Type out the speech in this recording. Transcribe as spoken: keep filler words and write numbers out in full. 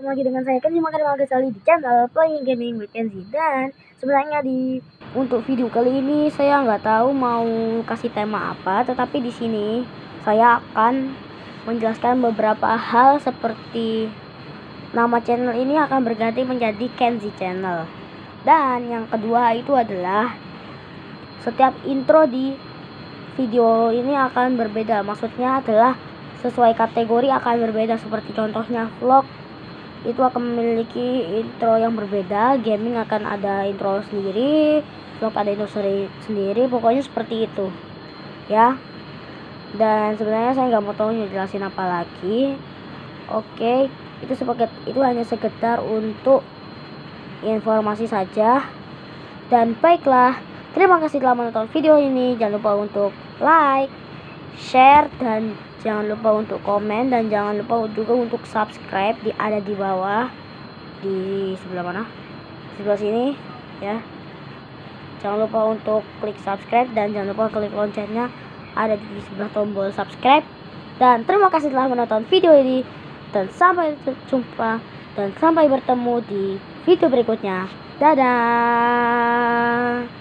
ketemu lagi dengan saya Kenzi Makarim Al-Ghazali di channel Playing Gaming with Kenzi. Dan sebenarnya di untuk video kali ini saya nggak tahu mau kasih tema apa, tetapi di sini saya akan menjelaskan beberapa hal seperti nama channel ini akan berganti menjadi Kenzi Channel. Dan yang kedua itu adalah setiap intro di video ini akan berbeda, maksudnya adalah sesuai kategori akan berbeda. Seperti contohnya vlog itu akan memiliki intro yang berbeda, gaming akan ada intro sendiri, vlog ada intro sendiri, pokoknya seperti itu ya. Dan sebenarnya saya nggak mau tahu jelasin apa lagi. Oke, itu sebagai itu hanya sekedar untuk informasi saja. Dan baiklah, terima kasih telah menonton video ini. Jangan lupa untuk like, share, dan jangan lupa untuk komen, dan jangan lupa juga untuk subscribe di ada di bawah, di sebelah mana, di sebelah sini ya. Jangan lupa untuk klik subscribe dan jangan lupa klik loncengnya ada di sebelah tombol subscribe. Dan terima kasih telah menonton video ini, dan sampai jumpa dan sampai bertemu di video berikutnya. Dadah.